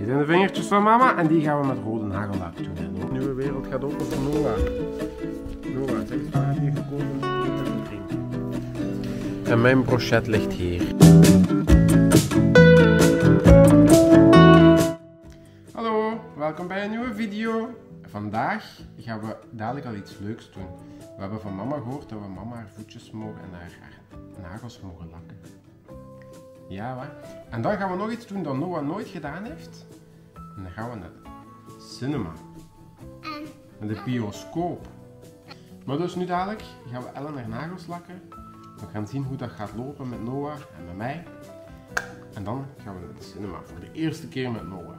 Dit zijn de vingertjes van mama en die gaan we met rode nagellak doen. De nieuwe wereld gaat open voor Noah. Noah, zeg eens waar heb je gekozen om te eten en te drinken? En mijn brochet ligt hier. Hallo, welkom bij een nieuwe video. Vandaag gaan we dadelijk al iets leuks doen. We hebben van mama gehoord dat we mama haar voetjes mogen en haar nagels mogen lakken. Ja, hoor. En dan gaan we nog iets doen dat Noah nooit gedaan heeft. En dan gaan we naar de cinema. Naar de bioscoop. Maar dus nu dadelijk gaan we Ellen haar nagels lakken. We gaan zien hoe dat gaat lopen met Noah en met mij. En dan gaan we naar de cinema voor de eerste keer met Noah.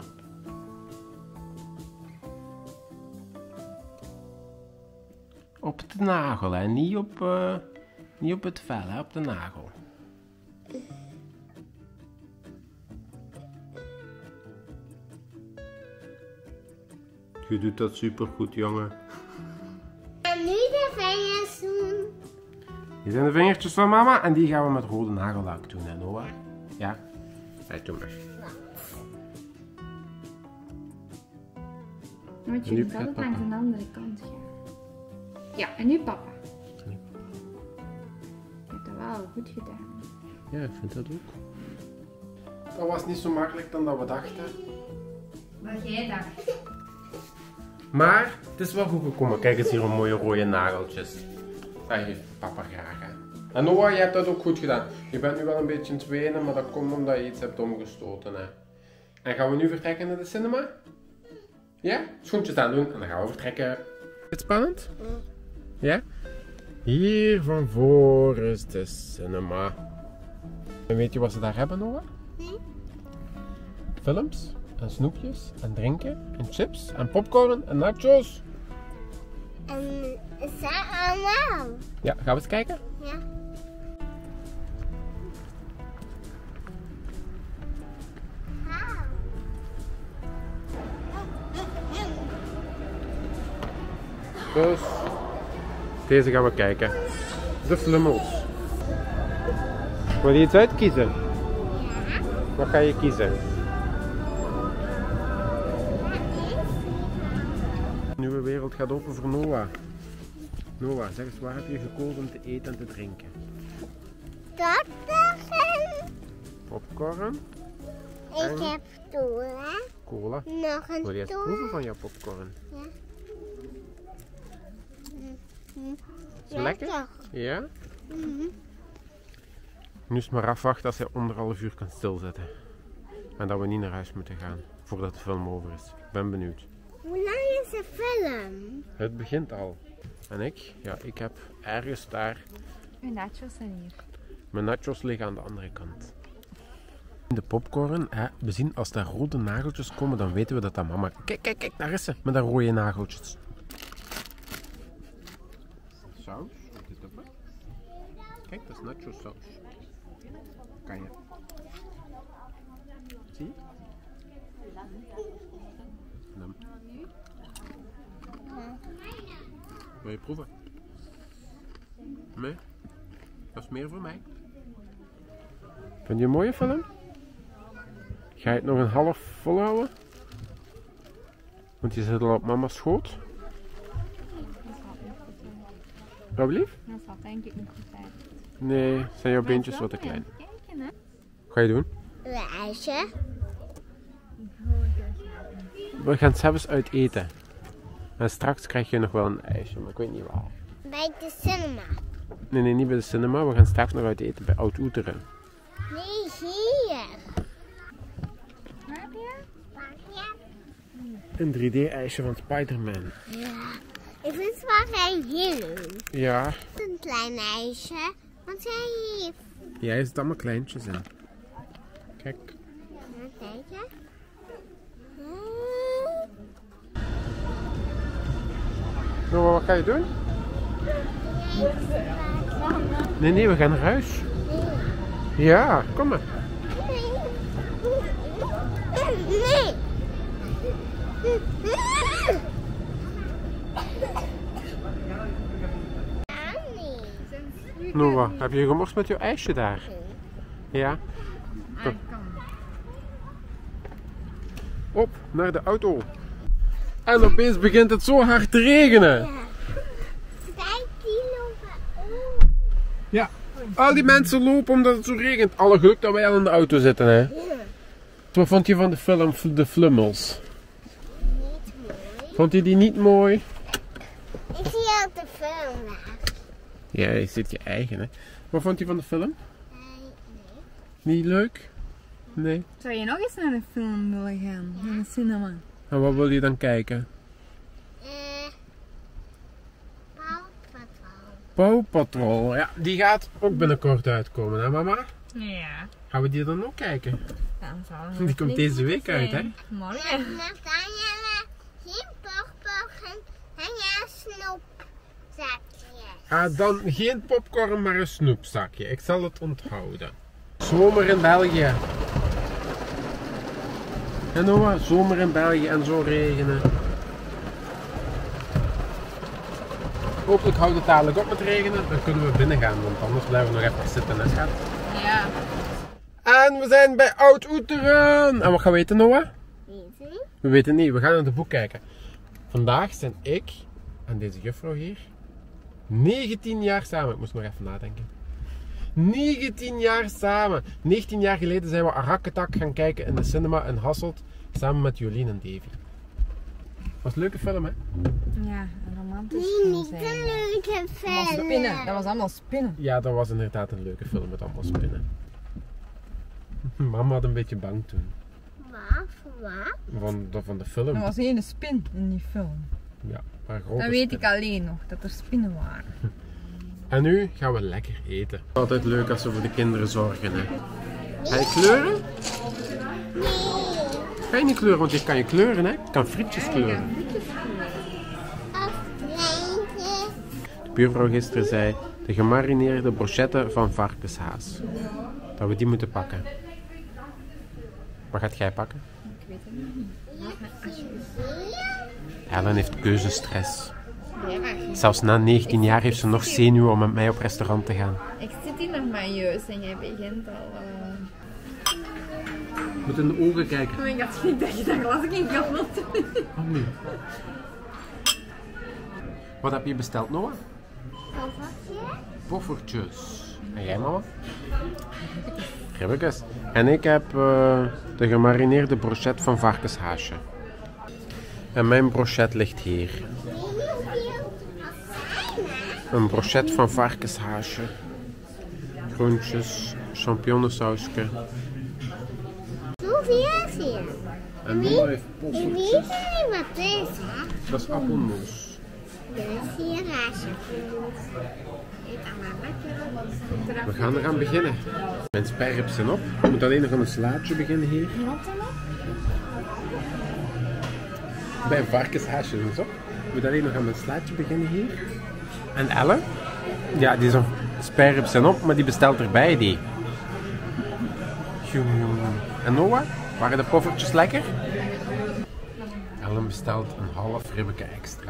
Op de nagel, hè? Niet op het vel, hè? Op de nagel. Je doet dat supergoed, jongen. En nu de vingers doen. Dit zijn de vingertjes van mama en die gaan we met rode nagellak doen, hè, Noah? Ja? Hey, doe maar. Moet je dat het langs de andere kant gaan. Ja, en nu papa. Je hebt dat wel goed gedaan. Ja, ik vind dat ook. Dat was niet zo makkelijk dan dat we dachten. Wat jij dacht. Maar het is wel goed gekomen. Kijk eens hier een mooie rode nageltjes. Dat heeft papa graag, hè. En Noah, je hebt dat ook goed gedaan. Je bent nu wel een beetje in het wenen, maar dat komt omdat je iets hebt omgestoten, hè. En gaan we nu vertrekken naar de cinema? Ja? Schoentjes aan doen en dan gaan we vertrekken. Is het spannend? Ja? Hier van voor is de cinema. En weet je wat ze daar hebben, Noah? Nee. Films en snoepjes en drinken en chips en popcorn en nachos. En is dat allemaal? Ja, gaan we eens kijken? Ja. Dus deze gaan we kijken. De Flummels. Wil je iets uitkiezen? Ja. Wat ga je kiezen? De nieuwe wereld gaat open voor Noah. Noah, zeg eens, waar heb je gekozen om te eten en te drinken? Dat zeggen. Popcorn, Ik heb cola. cola. Nog een Wil je eens proeven van jouw popcorn? Ja. Is het lekker? Ja? Mhm. Nu is het maar afwachten als hij onder 1,5 uur kan stilzetten. En dat we niet naar huis moeten gaan voordat de film over is. Ik ben benieuwd. Hoe lang is de film? Het begint al. En ik heb ergens daar... Uw nachos zijn hier. Mijn nachos liggen aan de andere kant. De popcorn, we zien als daar rode nageltjes komen, dan weten we dat dat mama... Kijk, daar is ze, met dat rode nageltjes. Saus, wat is dat? Kijk, dat is nacho saus. Kan je? Zie je? Dan. Wil je proeven? Nee? Dat is meer voor mij. Vind je een mooie film? Ga je het nog een half volhouden? Want je zit al op mama's schoot. Wat lief? Dat zal denk ik niet goed uit. Nee, zijn jouw beentjes wat te klein. Kijken, hè? Wat ga je doen? Een ijsje. We gaan s'avonds uit eten. En straks krijg je nog wel een ijsje, maar ik weet niet waar. Bij de cinema. Nee, niet bij de cinema. We gaan straks nog uit eten bij Oud-Oeteren. Nee, hier. Waar heb je? Ja. Een 3D-ijsje van Spider-Man. Ja. Ik vind het wel geen heel. Ja. Een klein ijsje. Wat jij hier? Ja, er zitten allemaal kleintjes in. Kijk. Kijken. Nou, wat ga je doen? Nee, we gaan naar huis. Ja, kom maar. Nee. Noah, heb je gemorst met je ijsje daar? Ja? Ah, kan. Op, naar de auto. En opeens begint het zo hard te regenen. Ja. 5 kilo van Ja, al die mensen lopen omdat het zo regent. Alle geluk dat wij al in de auto zitten, hè. Ja. Wat vond je van de film De Flummels? Niet mooi. Vond je die niet mooi? Ik zie al de film naar. Ja, je zit je eigen, hè. Wat vond je van de film? Nee. Niet leuk? Nee. Zou je nog eens naar de film willen gaan? Naar de cinema? En wat wil je dan kijken? Paw Patrol. Ja, die gaat ook binnenkort uitkomen, hè mama? Ja. Gaan we die dan ook kijken? Dan zou Die komt deze week uit, hè? Morgen. Geen popcorn en ja, snoepzakjes. Ah, dan geen popcorn, maar een snoepzakje. Ik zal het onthouden. Zomer in België. En Noah, zomer in België en zo regenen. Hopelijk houdt het dadelijk op met regenen, dan kunnen we binnen gaan, want anders blijven we nog even zitten, hè schat? Ja. En we zijn bij Oud-Oeteren! En wat gaan we eten, Noah? Weet We weten niet, we gaan naar het boek kijken. Vandaag zijn ik en deze juffrouw hier 19 jaar samen. Ik moest nog even nadenken. 19 jaar samen. 19 jaar geleden zijn we Arakketak gaan kijken in de cinema in Hasselt samen met Jolien en Davy. Was een leuke film, hè? Ja, romantisch. Nee, niet een leuke film. Dat was allemaal spinnen. Ja, dat was inderdaad een leuke film met allemaal spinnen. Mama had een beetje bang toen. Wat? Van de film. Er was één spin in die film. Ja, maar grote Dat weet ik spinnen. alleen nog, dat er spinnen waren. En nu gaan we lekker eten. Altijd leuk als ze voor de kinderen zorgen, hè. Ga je kleuren? Nee. Ga je niet kleuren, want je kan je kleuren, hè. Je kan frietjes kleuren. Of kleintje. De buurvrouw gisteren zei de gemarineerde brochetten van varkenshaas. Dat we die moeten pakken. Wat gaat jij pakken? Ik weet het niet. Ellen heeft keuzestress. Zelfs na 19 jaar heeft ze nog zenuwen om met mij op restaurant te gaan. Ik zit hier nog maar juist en jij begint al... Je moet in de ogen kijken. Oh, ik had niet dat je dat glas ging kapot. Oh nee. Wat heb je besteld, Noah? Poffertjes. En jij, mama? Ribbekes. En ik heb de gemarineerde brochet van varkenshaasje. En mijn brochet ligt hier. Een brochet van varkenshaasje. Groentjes, champignonsausje. Hoeveel is hier? En Noah heeft Je weet poffertjes. niet wat het is, hè? Dat is appelmoes. Dit is hier haasje. We gaan eraan beginnen. Mijn sperrips zijn op. Ik moet alleen nog aan een slaatje beginnen hier. Bij een varkenshaasje is op. Ik moet alleen nog aan mijn slaatje beginnen hier. En Elle? Ja, die zijn sperrips zijn op, maar die bestelt erbij die. En Noah? Waren de poffertjes lekker? Ellen bestelt een half ribbeke extra.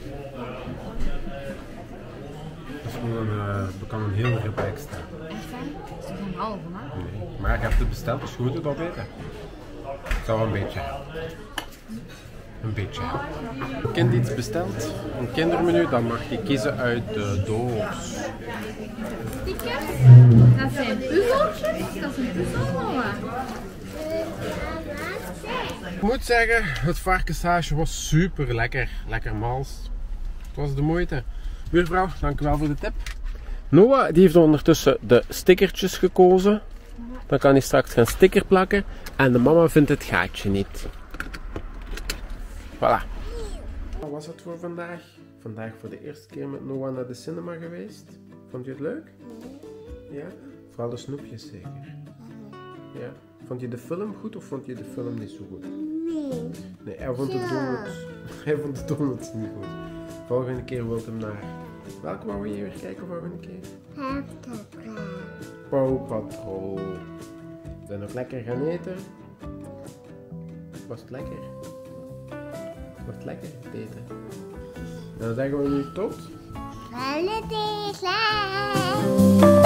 Dat is gewoon een hele rib extra. Echt hè? Dat is toch een halve, hè? Nee, maar je hebt het besteld, dus je moet het opeten. Ik zal wel een beetje helpen. Een beetje helpen. Een kind iets besteld, een kindermenu, dan mag je kiezen uit de doos. Stickers? Dat zijn puzzeltjes? Dat is een puzzel, Ik moet zeggen, het varkenshaasje was super lekker. Lekker mals. Het was de moeite. Buurvrouw, dankjewel voor de tip. Noah die heeft ondertussen de stickertjes gekozen. Dan kan hij straks gaan sticker plakken. En de mama vindt het gaatje niet. Voilà. Wat was het voor vandaag? Vandaag voor de eerste keer met Noah naar de cinema geweest. Vond je het leuk? Ja? Vooral de snoepjes zeker? Ja. Vond je de film goed of vond je de film niet zo goed? Nee. Nee, hij vond de donuts niet goed. Volgende keer wilt hem naar... Welke wou je weer kijken volgende keer? Paw Patrol. Zijn nog lekker gaan eten? Was het lekker? Was het lekker het eten? En dan zeggen we nu tot... Holiday